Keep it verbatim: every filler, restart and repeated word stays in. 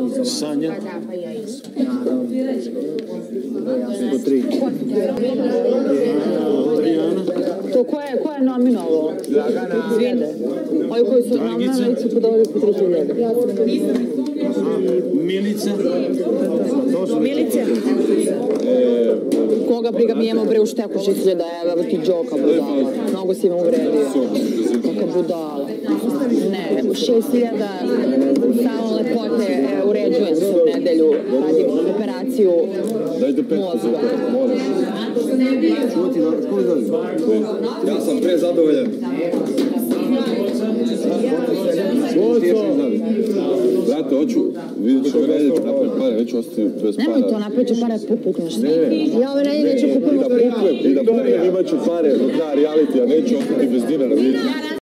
Sanja. Po tri. Adriana. To ko je, ko je nominovo? Zvijede. Ovi koji su nominovali su podovali po tri hiljade. Milica. Milice? Koga briga, mi imamo bre u šteku šest hiljada evra, ti džoka budala. Mnogo si me uvredio. Kaka budala. Ne, šest hiljada salon lepote uređujem se u nedelju, radim operaciju mozga. Ja sam pre zadovoljan. Brate, hoću, vidjet ću ove nedelje napraviti pare, neću ostati bez para. Nemoj to, napravit ću pare, pukneš. Ja ove nedelje neću kupiti. I da pukujem, i da pukujem, imat ću pare do kraja realitija, neću ostati bez dinara, vidite.